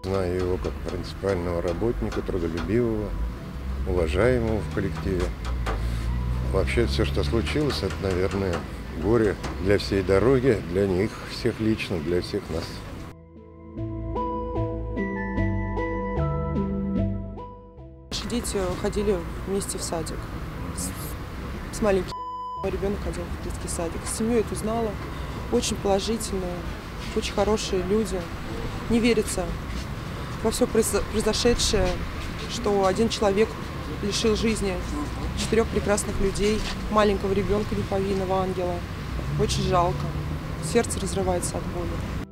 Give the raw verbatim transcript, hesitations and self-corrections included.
знаю его как принципиального работника, трудолюбивого, уважаемого в коллективе. Вообще все, что случилось, это, наверное, горе для всей дороги, для них всех лично, для всех нас. Наши дети ходили вместе в садик. С, с маленьким ребенок ходил в детский садик. Семью эту знала. Очень положительные, очень хорошие люди. Не верится во все произошедшее, что один человек лишил жизни четырех прекрасных людей, маленького ребенка, неповинного ангела. Очень жалко. Сердце разрывается от боли.